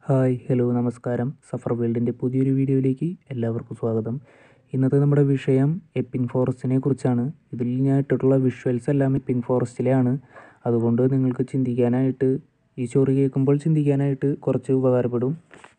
Hi hello നമസ്കാരം. സഫർ വേൾഡിൻ്റെ പുതിയൊരു വീഡിയോയിലേക്ക് എല്ലാവർക്കും സ്വാഗതം. ഇന്നത്തെ നമ്മുടെ വിഷയം എപ്പിംഗ് ഫോറസ്റ്റിനെ കുറിച്ചാണ്. ഇതിൽ ഞാൻ ഇട്ടിട്ടുള്ള വിഷ്വൽസ് എല്ലാം എപ്പിംഗ് ഫോറസ്റ്റിലെയാണ്. അതുകൊണ്ട് നിങ്ങൾക്ക് ചിന്തിക്കാനായിട്ട്, ഈ സ്റ്റോറി കേൾക്കുമ്പോൾ ചിന്തിക്കാനായിട്ട് കുറച്ച് ഉപകാരപ്പെടും.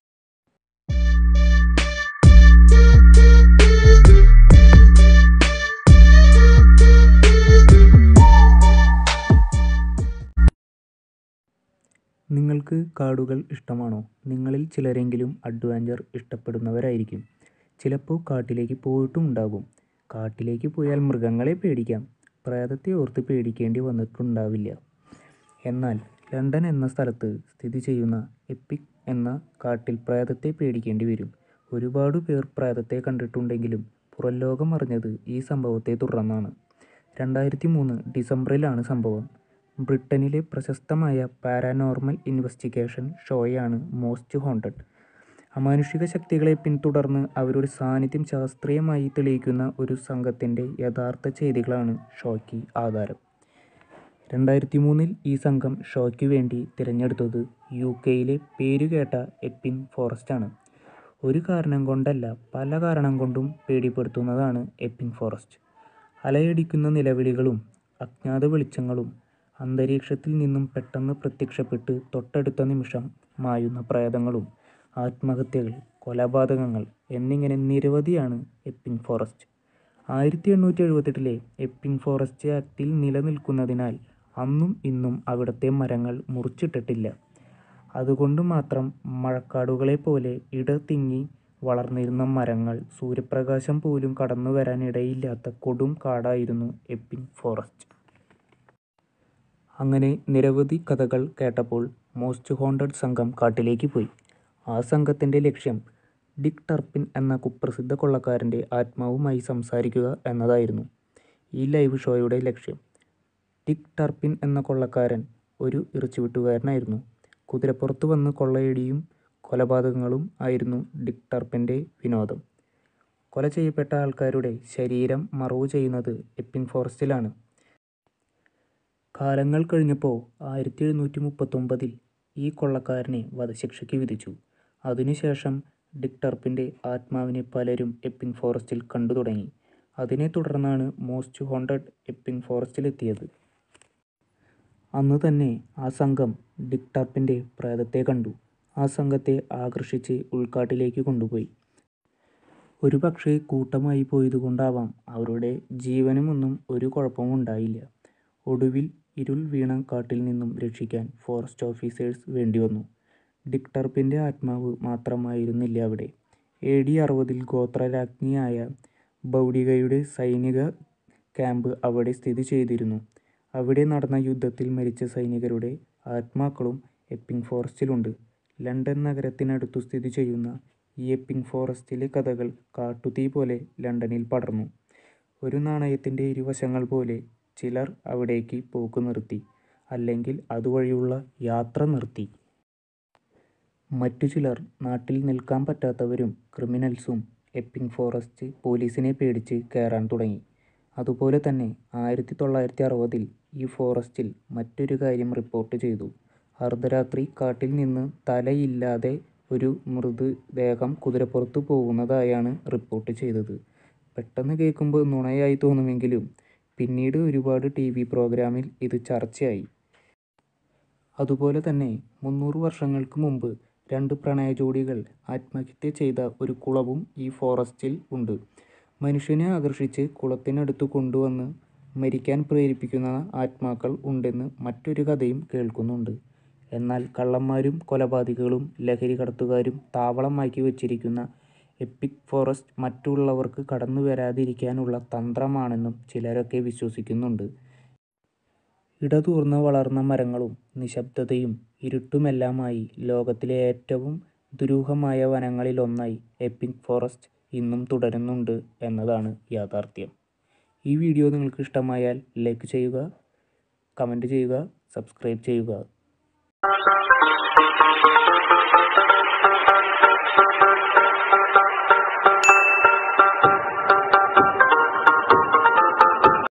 നിങ്ങൾക്ക് കാടുകൾ ഇഷ്ടമാണോ? നിങ്ങളിൽ ചിലരെങ്കിലും അഡ്വഞ്ചർ ഇഷ്ടപ്പെടുന്നവരായിരിക്കും. ചിലപ്പോൾ കാട്ടിലേക്ക് പോയിട്ടും ഉണ്ടാകും. കാട്ടിലേക്ക് പോയാൽ മൃഗങ്ങളെ പേടിക്കാം, പ്രേതത്തെ ഓർത്ത് പേടിക്കേണ്ടി വന്നിട്ടുണ്ടാവില്ല. എന്നാൽ ലണ്ടൻ എന്ന സ്ഥലത്ത് സ്ഥിതി ചെയ്യുന്ന എപ്പിക് എന്ന കാട്ടിൽ പ്രേതത്തെ പേടിക്കേണ്ടി വരും. ഒരുപാട് പേർ പ്രേതത്തെ കണ്ടിട്ടുണ്ടെങ്കിലും പുറം ലോകം അറിഞ്ഞത് ഈ സംഭവത്തെ തുടർന്നാണ്. 2003 ഡിസംബറിലാണ് സംഭവം. ബ്രിട്ടനിലെ പ്രശസ്തമായ പാരാനോർമൽ ഇൻവെസ്റ്റിഗേഷൻ ഷോയാണ് മോസ്റ്റ് ഹോണ്ടഡ്. അമാനുഷിക ശക്തികളെ പിന്തുടർന്ന് അവരുടെ സാന്നിധ്യം ശാസ്ത്രീയമായി തെളിയിക്കുന്ന ഒരു സംഘത്തിൻ്റെ യഥാർത്ഥ ചെയ്തികളാണ് ഷോയ്ക്ക് ആധാരം. 2003 ഈ സംഘം ഷോയ്ക്ക് വേണ്ടി തിരഞ്ഞെടുത്തത് UK പേരുകേട്ട എപ്പിംഗ് ഫോറസ്റ്റാണ്. ഒരു കാരണം കൊണ്ടല്ല, പല കാരണം കൊണ്ടും പേടിപ്പെടുത്തുന്നതാണ് എപ്പിംഗ് ഫോറസ്റ്റ്. അലയടിക്കുന്ന നിലവിളികളും അജ്ഞാത വെളിച്ചങ്ങളും അന്തരീക്ഷത്തിൽ നിന്നും പെട്ടെന്ന് പ്രത്യക്ഷപ്പെട്ട് തൊട്ടടുത്ത നിമിഷം മായുന്ന പ്രേതങ്ങളും ആത്മഹത്യകൾ, കൊലപാതകങ്ങൾ എന്നിങ്ങനെ നിരവധിയാണ് എപ്പിംഗ് ഫോറസ്റ്റ്. 1878 എപ്പിംഗ് ഫോറസ്റ്റ് ആക്ടിൽ നിലനിൽക്കുന്നതിനാൽ അന്നും ഇന്നും അവിടുത്തെ മരങ്ങൾ മുറിച്ചിട്ടിട്ടില്ല. അതുകൊണ്ട് മാത്രം മഴക്കാടുകളെപ്പോലെ ഇടതിങ്ങി വളർന്നിരുന്ന മരങ്ങൾ, സൂര്യപ്രകാശം പോലും കടന്നു വരാൻ ഇടയില്ലാത്ത കൊടും കാടായിരുന്നു എപ്പിംഗ് ഫോറസ്റ്റ്. അങ്ങനെ നിരവധി കഥകൾ കേട്ടപ്പോൾ മോസ്റ്റ് ഹോണ്ടഡ് സംഘം കാട്ടിലേക്ക് പോയി. ആ സംഘത്തിൻ്റെ ലക്ഷ്യം ഡിക് ടർപിൻ എന്ന കുപ്രസിദ്ധ കൊള്ളക്കാരൻ്റെ ആത്മാവുമായി സംസാരിക്കുക എന്നതായിരുന്നു ഈ ലൈവ് ഷോയുടെ ലക്ഷ്യം. ഡിക് ടർപിൻ എന്ന കൊള്ളക്കാരൻ ഒരു ഇറച്ചിവെട്ടുകാരനായിരുന്നു. കുതിരപ്പുറത്ത് വന്ന് കൊള്ളയടിയും കൊലപാതകങ്ങളും ആയിരുന്നു ഡിക് ടർപിൻ്റെ വിനോദം. കൊല ചെയ്യപ്പെട്ട ആൾക്കാരുടെ ശരീരം മറവു ചെയ്യുന്നത് എപ്പിംഗ് ഫോറസ്റ്റിലാണ്. കാലങ്ങൾ കഴിഞ്ഞപ്പോൾ 1739 ഈ കൊള്ളക്കാരനെ വധശിക്ഷയ്ക്ക് വിധിച്ചു. അതിനുശേഷം ഡിക് ടർപിൻ്റെ ആത്മാവിനെ പലരും എപ്പിംഗ് ഫോറസ്റ്റിൽ കണ്ടു തുടങ്ങി. അതിനെ തുടർന്നാണ് മോസ്റ്റ് ഹോണ്ടഡ് എപ്പിംഗ് ഫോറസ്റ്റിലെത്തിയത്. അന്ന് തന്നെ ആ സംഘം ഡിക് ടർപിൻ്റെ പ്രേതത്തെ കണ്ടു. ആ സംഘത്തെ ആകർഷിച്ച് ഉൾക്കാട്ടിലേക്ക് കൊണ്ടുപോയി. ഒരു പക്ഷേ കൂട്ടമായി പോയതുകൊണ്ടാവാം അവരുടെ ജീവനുമൊന്നും ഒരു കുഴപ്പവും ഉണ്ടായില്ല. ഒടുവിൽ ഇരുൾ വീണ കാട്ടിൽ നിന്നും രക്ഷിക്കാൻ ഫോറസ്റ്റ് ഓഫീസേഴ്സ് വേണ്ടിവന്നു. ഡിക് ടർപിൻ്റെ ആത്മാവ് മാത്രമായിരുന്നില്ല അവിടെ. AD 60 ഗോത്രരാജ്ഞിയായ ബൗഡികയുടെ സൈനിക ക്യാമ്പ് അവിടെ സ്ഥിതി ചെയ്തിരുന്നു. അവിടെ നടന്ന യുദ്ധത്തിൽ മരിച്ച സൈനികരുടെ ആത്മാക്കളും എപ്പിംഗ് ഫോറസ്റ്റിലുണ്ട്. ലണ്ടൻ നഗരത്തിനടുത്തു സ്ഥിതി ചെയ്യുന്ന ഈ എപ്പിംഗ് ഫോറസ്റ്റിലെ കഥകൾ കാട്ടുതീ പോലെ ലണ്ടനിൽ പടർന്നു. ഒരു നാണയത്തിൻ്റെ ഇരുവശങ്ങൾ പോലെ ചിലർ അവിടേക്ക് പോക്ക് നിർത്തി, അല്ലെങ്കിൽ അതുവഴിയുള്ള യാത്ര നിർത്തി. മറ്റു ചിലർ, നാട്ടിൽ നിൽക്കാൻ പറ്റാത്തവരും ക്രിമിനൽസും, എപ്പിംഗ് ഫോറസ്റ്റ് പോലീസിനെ പേടിച്ച് കയറാൻ തുടങ്ങി. അതുപോലെ തന്നെ 1960 ഈ ഫോറസ്റ്റിൽ മറ്റൊരു കാര്യം റിപ്പോർട്ട് ചെയ്തു. അർദ്ധരാത്രി കാട്ടിൽ നിന്ന് തലയില്ലാതെ ഒരു മൃതദേഹം കുതിരപ്പുറത്ത് പോകുന്നതായാണ് റിപ്പോർട്ട് ചെയ്തത്. പെട്ടെന്ന് കേൾക്കുമ്പോൾ നുണയായി തോന്നുമെങ്കിലും പിന്നീട് ഒരുപാട് TV പ്രോഗ്രാമിൽ ഇത് ചർച്ചയായി. അതുപോലെ തന്നെ 300 വർഷങ്ങൾക്ക് മുമ്പ് 2 പ്രണയജോഡികൾ ആത്മഹത്യ ചെയ്ത ഒരു കുളവും ഈ ഫോറസ്റ്റിൽ ഉണ്ട്. മനുഷ്യനെ ആകർഷിച്ച് കുളത്തിനടുത്ത് കൊണ്ടുവന്ന് മരിക്കാൻ പ്രേരിപ്പിക്കുന്ന ആത്മാക്കൾ ഉണ്ടെന്ന് മറ്റൊരു കഥയും കേൾക്കുന്നുണ്ട്. എന്നാൽ കള്ളന്മാരും കൊലപാതകികളും ലഹരി കടത്തുകാരും താവളമാക്കി വച്ചിരിക്കുന്ന എപ്പിക് ഫോറസ്റ്റ് മറ്റുള്ളവർക്ക് കടന്നു വരാതിരിക്കാനുള്ള തന്ത്രമാണെന്നും ചിലരൊക്കെ വിശ്വസിക്കുന്നുണ്ട്. ഇടതൂർന്ന് വളർന്ന മരങ്ങളും നിശബ്ദതയും ഇരുട്ടുമെല്ലാമായി ലോകത്തിലെ ഏറ്റവും ദുരൂഹമായ വനങ്ങളിലൊന്നായി എപ്പിക് ഫോറസ്റ്റ് ഇന്നും തുടരുന്നുണ്ട് എന്നതാണ് യാഥാർത്ഥ്യം. ഈ വീഡിയോ നിങ്ങൾക്ക് ഇഷ്ടമായാൽ ലൈക്ക് ചെയ്യുക, കമൻറ്റ് ചെയ്യുക, സബ്സ്ക്രൈബ് ചെയ്യുക.